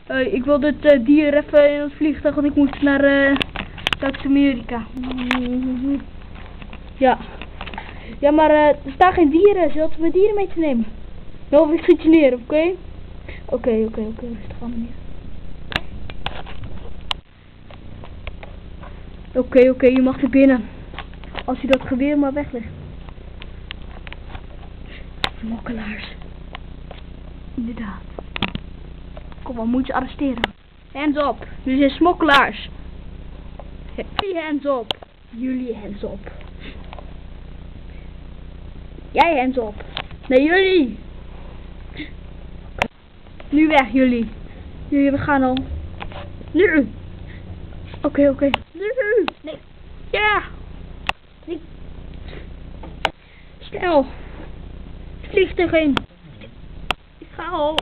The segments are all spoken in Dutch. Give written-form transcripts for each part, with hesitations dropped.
Ik wil dit dier even in het vliegtuig, want ik moet naar Zuid-Amerika. Ja. Ja, maar er staan geen dieren. Ze hadden mijn dieren mee te nemen. Nou, ik schiet je neer, oké? Oké, rustig aan meneer. Oké, je mag er binnen. Als je dat geweer maar weglegt. Smokkelaars. Inderdaad. Kom, we moeten je arresteren. Hands up. Jullie zijn smokkelaars. Hands up. Jullie hands up. Jij hands up. Nee, jullie. Nu weg, jullie. Jullie, we gaan al. Nu. Oké. Nu. Nee. Ja. Nee. Snel. Vliegtuig in. Ik ga al.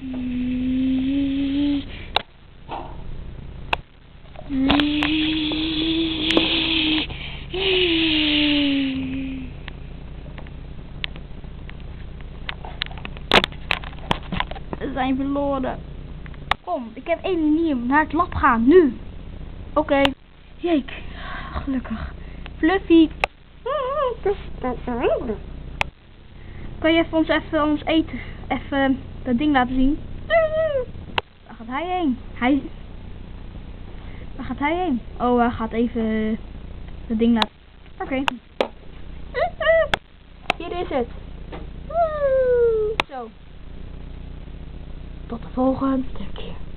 We zijn verloren. Kom, ik heb één manier naar het lab gaan, nu. Oké. Jeek, gelukkig. Fluffy. Kan je even ons eten, even dat ding laten zien? Waar gaat hij heen? Waar gaat hij heen? Oh, hij gaat even dat ding laten. Oké. Hier is het. Zo. Tot de volgende keer.